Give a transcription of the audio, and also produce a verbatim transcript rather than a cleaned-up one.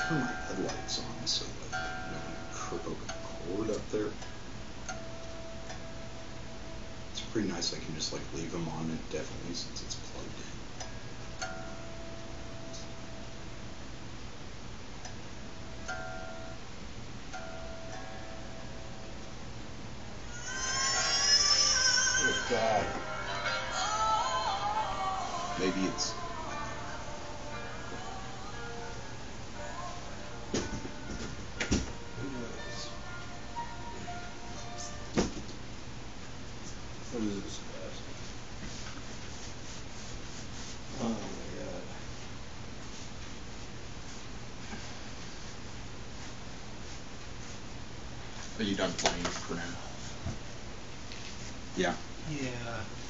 turn my headlights on so like, you know, when you trip over the cord up there, it's pretty nice. I can just like leave them on indefinitely since it's plugged in. Oh God. Maybe it's what is this class? Oh my God. Are you done playing for now? Yeah. Yeah.